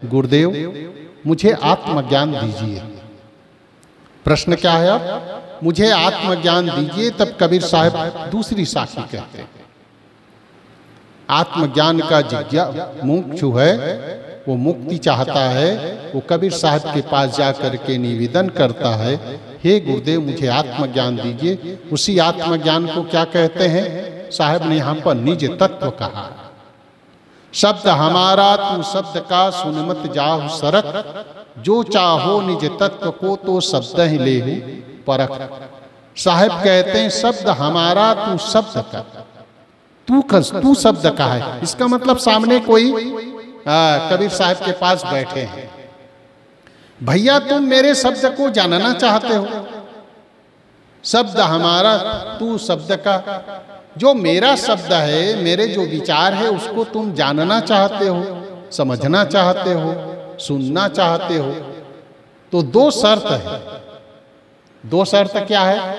गुरुदेव मुझे आत्मज्ञान दीजिए। प्रश्न क्या है अब? मुझे आत्मज्ञान दीजिए। तब कबीर साहब दूसरी साखी कहते हैं, आत्मज्ञान का मुमुक्षु है, वो मुक्ति चाहता है, वो कबीर साहब के पास जाकर के निवेदन करता है, हे गुरुदेव मुझे आत्मज्ञान दीजिए। उसी आत्मज्ञान को क्या कहते हैं? साहब ने यहाँ पर निज तत्व कहा। शब्द हमारा तू शब्द का सुनमत जाहु सरक, जो चाहो निज तत्व को तो शब्द ही लेहु परख। साहब कहते हैं शब्द हमारा तू शब्द का, तू शब्द का है। इसका मतलब सामने कोई कबीर साहब के पास बैठे हैं, भैया तुम मेरे शब्द को जानना चाहते हो। शब्द हमारा तू शब्द का, जो मेरा शब्द है, मेरे जो विचार है उसको तुम जानना चाहते हो, समझना चाहते हो, सुनना चाहते हो। तो दो शर्त है। दो शर्त क्या है?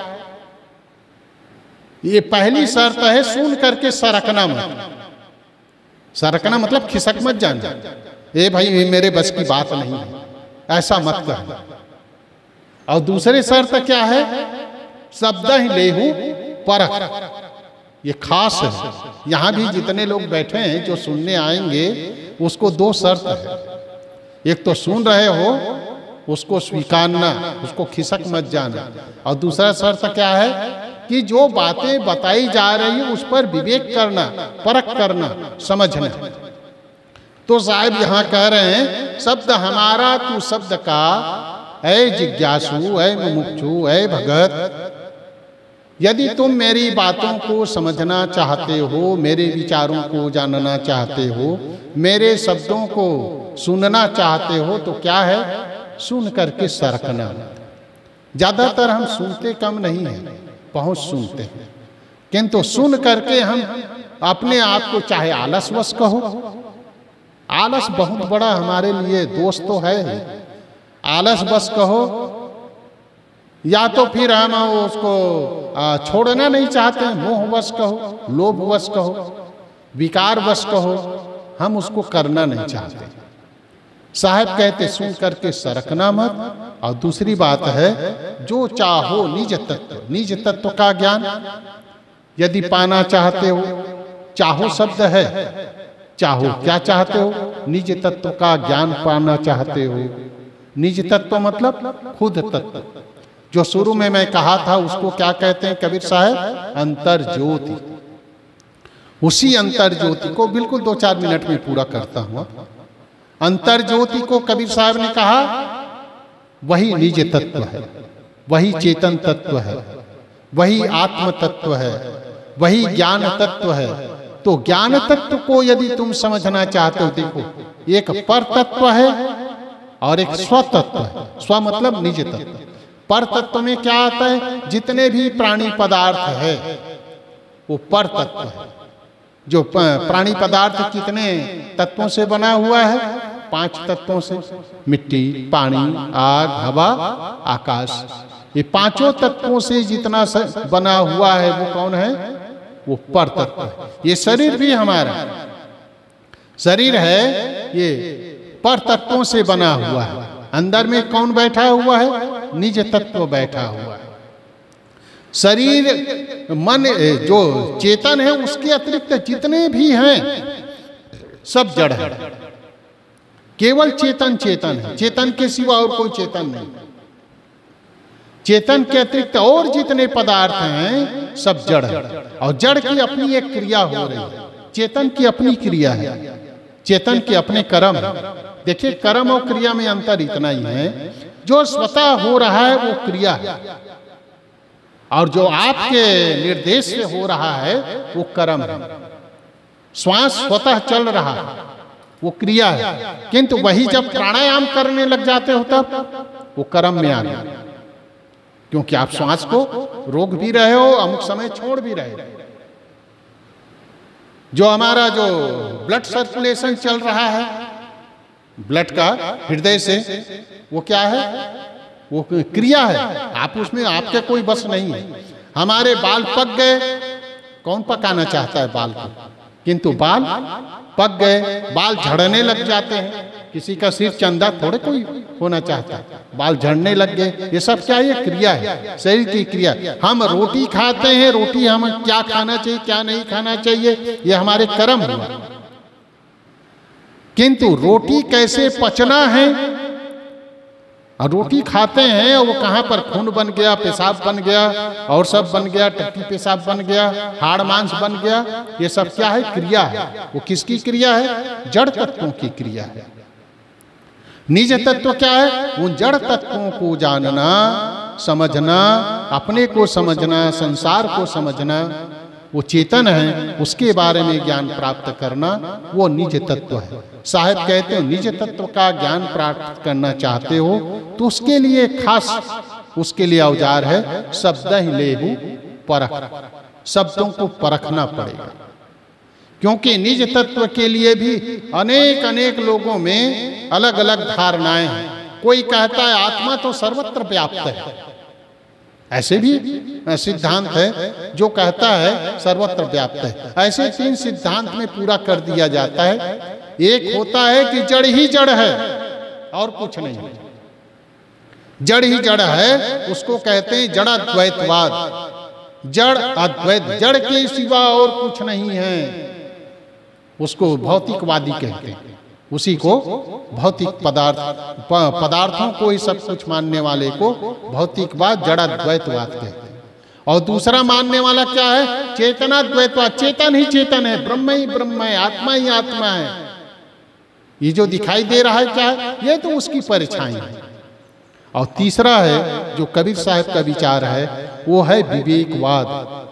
ये पहली शर्त है सुन करके सरकना मत। सरकना मतलब खिसक मत जाना, ए भाई मेरे बस की बात नहीं है, ऐसा मत कर। और दूसरी शर्त क्या है? शब्द ही लेहु परख। ये खास है। यहां भी जितने लोग बैठे हैं जो सुनने आएंगे उसको दो शर्त है। एक तो सुन रहे हो उसको स्वीकारना, उसको खिसक मत जाना। और दूसरा शर्त क्या है कि जो बातें बताई जा रही है उस पर विवेक करना, परख करना, समझना। तो साहब यहां कह रहे हैं शब्द हमारा तू शब्द का, ऐ जिज्ञासु, ऐ मुमुक्षु, ऐ भगत, यदि तुम मेरी बातों को समझना चाहते हो, मेरे विचारों को जानना चाहते हो, मेरे शब्दों को सुनना चाहते हो, तो क्या है? सुन करके सरकना। ज्यादातर हम सुनते कम नहीं है, बहुत सुनते हैं, किंतु सुन करके हम अपने आप को चाहे आलसवश कहो, आलस बहुत बड़ा हमारे लिए दोस्त तो है, आलस बस कहो, या तो फिर हम उसको छोड़ना नहीं चाहते, मोहवश कहो, लोभवश कहो, विकारवश कहो, हम उसको करना नहीं चाहते। साहब कहते सुन करके सरकना मत। और दूसरी बात है जो चाहो निज तत्व, निज तत्व का ज्ञान यदि पाना चाहते हो, चाहो शब्द है, चाहो क्या चाहते हो? निज तत्व का ज्ञान पाना चाहते हो। निज तत्व मतलब खुद तत्व, जो शुरू में मैं कहा था उसको क्या कहते हैं कबीर साहब? अंतर ज्योति। उसी अंतर ज्योति को बिल्कुल 2-4 मिनट में पूरा करता हूं। अंतर ज्योति को कबीर साहब ने कहा वही निज तत्व है, वही चेतन तत्व है, वही आत्म तत्व है, वही ज्ञान तत्व है। तो ज्ञान तत्व को यदि तुम समझना चाहते हो, देखो एक पर तत्व है और एक स्व तत्व है। स्व मतलब निज तत्व। पर तत्व में क्या आता है? जितने भी प्राणी पदार्थ है वो पर तत्व है। जो प्राणी पदार्थ कितने तत्वों से बना हुआ है? 5 तत्वों से, मिट्टी, पानी, आग, हवा, आकाश। ये पांचों तत्वों से जितना बना हुआ है वो कौन है? वो पर तत्व है। ये शरीर भी हमारा शरीर है, ये पर तत्वों से बना हुआ है। अंदर में कौन बैठा हुआ है? निज तत्व बैठा हुआ है। शरीर, मन, जो चेतन है उसके अतिरिक्त जितने भी हैं सब जड़ है। केवल चेतन चेतन है, चेतन के सिवा और कोई चेतन नहीं। चेतन के अतिरिक्त और जितने पदार्थ हैं सब जड़ है। और जड़ की अपनी एक क्रिया हो रही है, चेतन की अपनी क्रिया है, चेतन के अपने कर्म है। देखिए कर्म और क्रिया में अंतर इतना ही है, जो स्वतः हो रहा है वो क्रिया है, और जो आपके निर्देश से हो रहा है वो कर्म है। श्वास स्वतः चल रहा है वो क्रिया है, किंतु वही जब प्राणायाम करने लग जाते हो तब वो कर्म में आ गया, क्योंकि आप श्वास को रोक भी रहे हो, अमुक समय छोड़ भी रहे हो। जो हमारा जो ब्लड सर्कुलेशन चल रहा है ब्लड का हृदय से, वो क्या है? वो क्रिया है। आप उसमें आपके कोई बस नहीं है। हमारे बाल पक गए, कौन पकाना चाहता है बाल को? किंतु बाल पक गए, बाल झड़ने लग जाते हैं, किसी का सिर चंदा थोड़े कोई होना चाहता, बाल झड़ने लग गए, ये सब क्या, ये क्रिया है, शरीर की क्रिया। हम रोटी खाते हैं, रोटी हम क्या खाना चाहिए क्या नहीं खाना चाहिए ये हमारे कर्म हुआ, किंतु रोटी कैसे पचना है, और रोटी खाते हैं और वो कहाँ पर खून बन गया, पेशाब बन गया और सब बन गया, टट्टी पेशाब बन गया, हाड़ मांस बन गया, ये सब क्या है, क्रिया है। वो किसकी क्रिया है, जड़ तत्वों की क्रिया है। निज तत्व क्या है, उन जड़ तत्वों को जानना, समझना, अपने को समझना, संसार को समझना, वो चेतन है, उसके बारे में ज्ञान प्राप्त करना, वो निज तत्व है। साहब कहते हो निज तत्व का ज्ञान प्राप्त करना चाहते हो तो उसके लिए खास, उसके लिए औजार है शब्द ही लेहु परख, शब्दों को परखना पड़ेगा, क्योंकि निज तत्व के लिए भी अनेक अनेक लोगों में अलग अलग धारणाएं हैं। कोई कहता है आत्मा तो सर्वत्र व्याप्त है, ऐसे भी सिद्धांत है जो कहता है सर्वत्र व्याप्त है। ऐसे 3 सिद्धांत में पूरा कर दिया जाता है। एक होता है कि जड़ ही जड़ है और कुछ नहीं, जड़ ही जड़ है, उसको कहते हैं जड़ाद्वैतवाद, जड़ अद्वैत, जड़ के सिवा और कुछ नहीं है, उसको भौतिकवादी कहते हैं। उसी को भौतिक पदार्थों को ही सब कुछ मानने वाले को भौतिकवाद, जड़ाद्वैतवाद कहते हैं। और दूसरा मानने वाला क्या है, चेतनाद्वैतवाद, चेतन ही चेतन है, ब्रह्म ही ब्रह्म है, आत्मा ही आत्मा है, ये जो दिखाई दे रहा है क्या है, ये तो उसकी परछाई है। और तीसरा है जो कबीर साहब का विचार है, वो है विवेकवाद।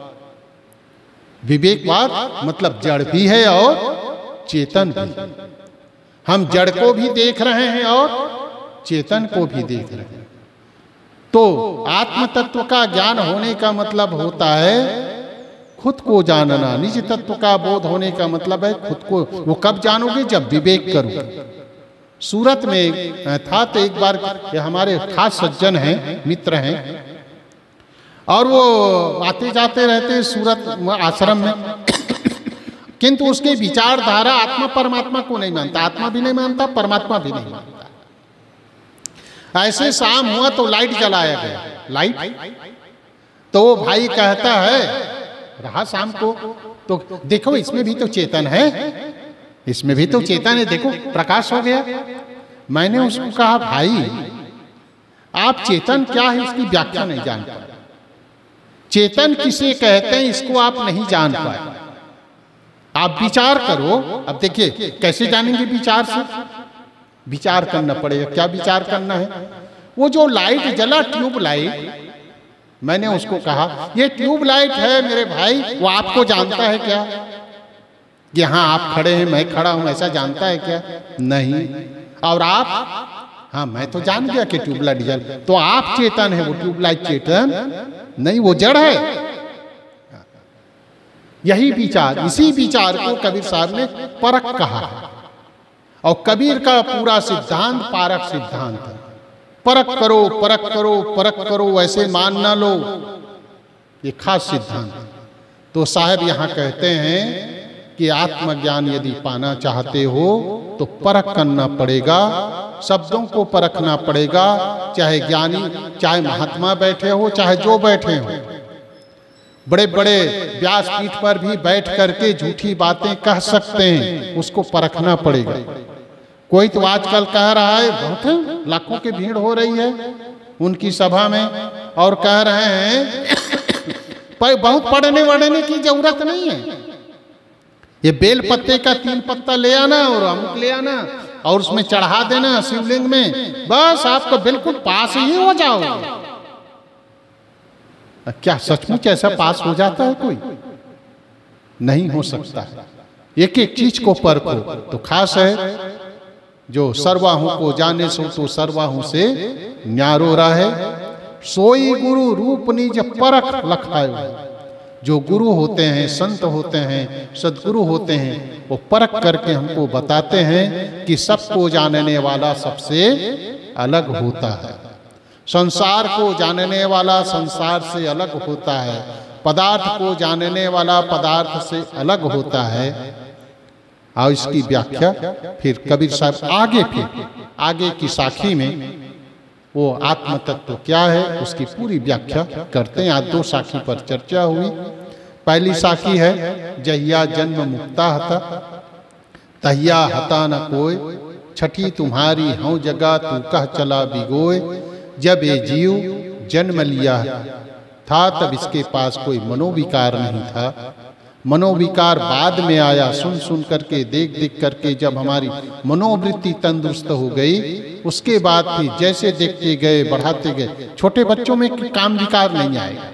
विवेकवाद मतलब जड़ भी है और चेतन भी, हम जड़ को भी देख रहे हैं और चेतन को भी देख रहे हैं। तो आत्म तत्व का ज्ञान होने का मतलब होता है खुद को जानना, निज तत्व का बोध होने का मतलब है खुद को। वो कब जानोगे, जब विवेक करोगे। सूरत में था तो एक बार हमारे खास सज्जन हैं, मित्र हैं, और वो आते जाते रहते सूरत आश्रम में, किंतु उसके विचारधारा आत्मा परमात्मा को नहीं मानता, आत्मा भी नहीं मानता, परमात्मा भी नहीं मानता। ऐसे शाम हुआ तो लाइट जलाया गया, लाइट, तो वो भाई कहता है रहा शाम को, तो देखो इसमें भी तो चेतन है, इसमें भी तो चेतन है, देखो प्रकाश हो गया। मैंने उसको कहा भाई आप चेतन क्या है इसकी व्याख्या नहीं जान पाए, चेतन किसे कहते हैं इसको आप नहीं जान पाए, आप विचार करो। अब देखिए कैसे जानेंगे, विचार से, विचार करना पड़ेगा। क्या विचार करना है, वो जो लाइट जला ट्यूब लाइट, मैंने उसको कहा ये ट्यूब लाइट है मेरे भाई, वो आपको जानता है क्या कि हाँ आप खड़े हैं मैं खड़ा हूं, ऐसा जानता है क्या? नहीं। और आप, हाँ मैं तो जान गया कि ट्यूबलाइट जल, तो आप चेतन है, वो ट्यूबलाइट चेतन नहीं, वो जड़ है। यही विचार, इसी विचार को कबीर साहब ने परख कहा, और कबीर का पूरा सिद्धांत पारक सिद्धांत है। परख करो परख करो परख करो, ऐसे मान ना लो, ये खास सिद्धांत। तो साहब यहाँ कहते हैं कि आत्मज्ञान यदि पाना चाहते हो तो परख करना पड़ेगा, शब्दों को परखना पड़ेगा, चाहे ज्ञानी, चाहे महात्मा बैठे हो, चाहे जो बैठे हो, बड़े बड़े व्यासपीठ पर भी बैठ करके झूठी बातें कह सकते हैं, उसको परखना पड़ेगा। कोई तो आजकल कह रहा है, बहुत है, लाखों की भीड़ हो रही है उनकी सभा में, और कह रहे हैं बहुत पढ़ने वढ़ने की जरूरत नहीं है, ये बेल पत्ते का 3 पत्ता ले आना और अमुक ले आना और उसमें चढ़ा देना शिवलिंग में, बस आपको बिल्कुल पास ही हो जाओगे। क्या सचमुच ऐसा पास हो जाता है? कोई नहीं हो सकता। एक एक चीज को परखो। तो खास है जो सर्वाहु को जाने सो तो सर्वाहु से न्यारो रहे, सोई गुरु रूप निज परख लखायो। जो गुरु होते हैं, संत होते हैं, सदगुरु होते हैं, वो परख करके हमको बताते हैं कि सबको जानने वाला सबसे अलग होता है, संसार को जानने वाला संसार से अलग होता है, पदार्थ को जानने वाला पदार्थ से अलग होता है। और इसकी व्याख्या फिर कबीर साहब आगे की साखी में वो आत्म तत्व क्या है उसकी पूरी व्याख्या करते हैं। आज 2 साखी पर चर्चा हुई। पहली साखी है जहिया जन्म मुक्ता हता तहिया हता न कोय, छठी तुम्हारी हूँ जगह तू कह चला बिगोय। जब ये जीव जन्म लिया था तब इसके पास कोई मनोविकार नहीं था, मनोविकार बाद में आया। सुन सुन करके देख करके जब हमारी मनोवृत्ति तंदुरुस्त हो गई उसके बाद फिर जैसे देखते गए बढ़ाते गए। छोटे बच्चों में काम विकार नहीं आएगा।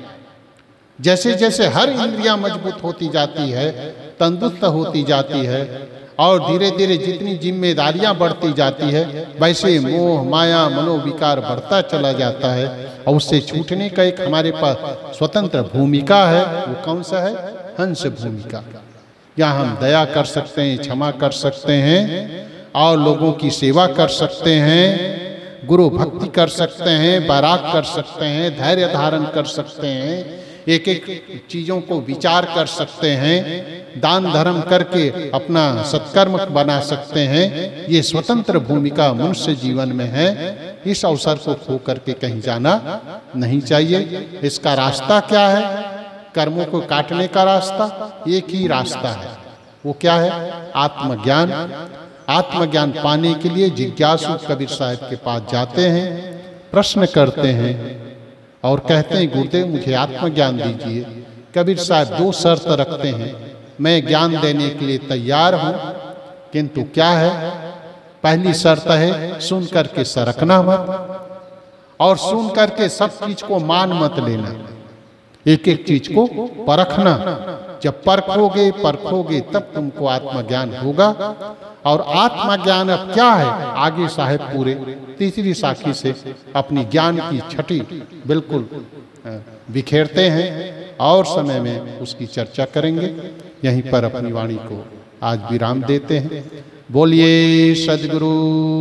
जैसे जैसे हर इंद्रियां मजबूत होती जाती है, तंदुरुस्त होती जाती है और धीरे धीरे जितनी जिम्मेदारियां बढ़ती जाती है वैसे मोह माया मनोविकार बढ़ता चला जाता है और उससे छूटने का एक हमारे पास स्वतंत्र भूमिका है। वो कौन सा है? हंस भूमिका। यहाँ हम दया कर सकते हैं, क्षमा कर सकते हैं और लोगों की सेवा कर सकते हैं, गुरु भक्ति कर सकते हैं, बैराग कर सकते हैं, धैर्य धारण कर सकते हैं, एक एक चीजों को विचार कर सकते हैं, दान धर्म करके अपना सत्कर्म बना सकते हैं। ये स्वतंत्र भूमिका मनुष्य जीवन में है। इस अवसर को खो करके कहीं जाना नहीं चाहिए। इसका रास्ता क्या है? कर्मों को काटने का रास्ता एक ही रास्ता है। वो क्या है? आत्मज्ञान। आत्मज्ञान पाने के लिए जिज्ञासु कबीर साहब के पास जाते हैं, प्रश्न करते हैं और कहते हैं गुरुदेव मुझे आत्मज्ञान दीजिए। कबीर साहब 2 शर्त रखते हैं। मैं ज्ञान देने के लिए तैयार हूं, किंतु क्या है? पहली शर्त है सुन करके सरकना मत और सुन करके सब चीज को मान मत लेना, एक एक चीज को परखना। जब परखोगे तब तुमको आत्मज्ञान होगा। और आत्मज्ञान अब क्या है? आगे साहेब पूरे 3री साखी से अपनी ज्ञान की छठी बिल्कुल बिखेरते हैं और समय में उसकी चर्चा करेंगे। यहीं पर अपनी वाणी को आज विराम देते हैं। बोलिए सद्गुरु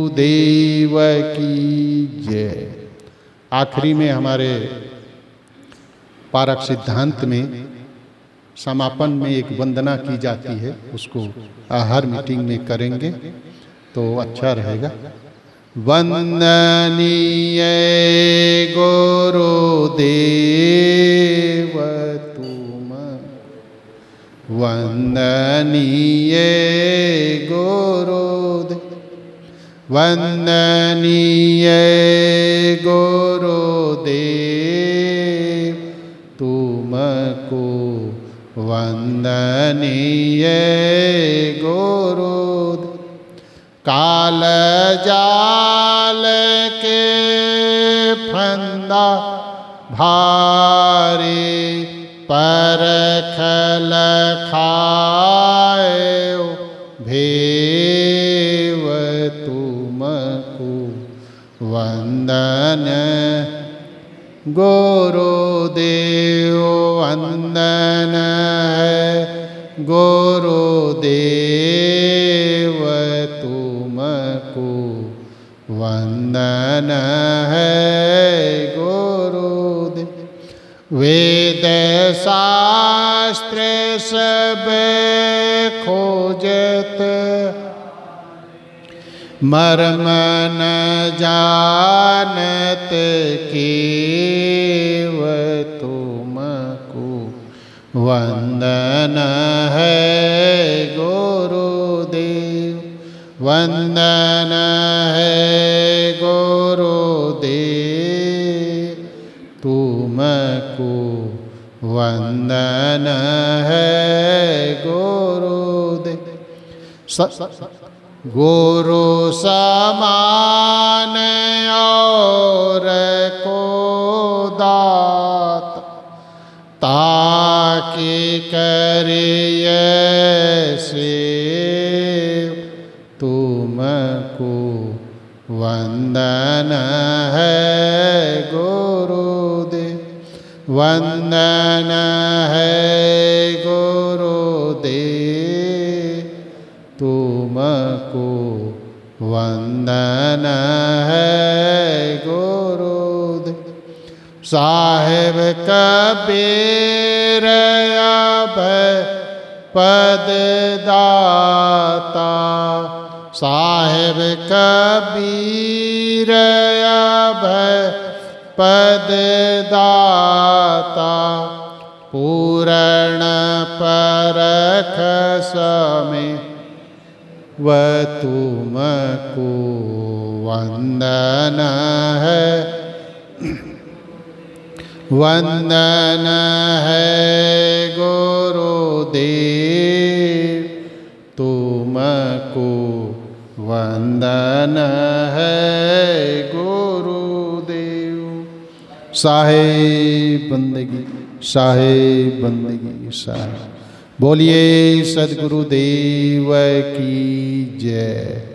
देव की जय। आखिरी में हमारे पारक सिद्धांत में समापन में एक वंदना की जाती है, उसको हर मीटिंग में करेंगे तो अच्छा रहेगा। वंदनीय गुरुदेव तुम, वंदनीय गुरुदेव, वंदनीय गुरुदेव तुमको, वंदनीय गुरुदेव। काल जाल के फंदा भारी परखल खाए भेव तुमको, वंदन गुरुदेव, वंदन है गुरुदेव तुमको, वंदन है गुरुदेव। वेद शास्त्र सब खोजत मर्म न जानत केव तुमको, वंदन है गुरुदेव, वंदन है गुरुदेव तुमको, वंदन है गुरुदेव। गुरु समान और को दात ताकि करिय से तुमको, वंदन है गुरुदेव, वंदन है गुरुदेव तुमको, वंदन है गुरुदेव। साहेब कबीर अब पद दाता। साहेब कबीर अभय पद दाता। पूर्ण परख समय वह तुमको वंदन है, वंदन है गुरुदेव, तुमको वंदन है गुरुदेव। साहेब बंदगी, साहेब बंदगी, साहेब। बोलिए सद्गुरुदेव की जय।